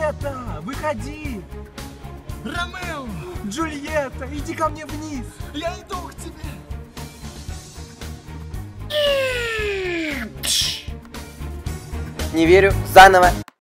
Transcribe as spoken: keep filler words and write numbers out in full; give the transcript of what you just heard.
Джульетта, выходи! Ромео! Джульетта, иди ко мне вниз! Я иду к тебе! Не верю, заново.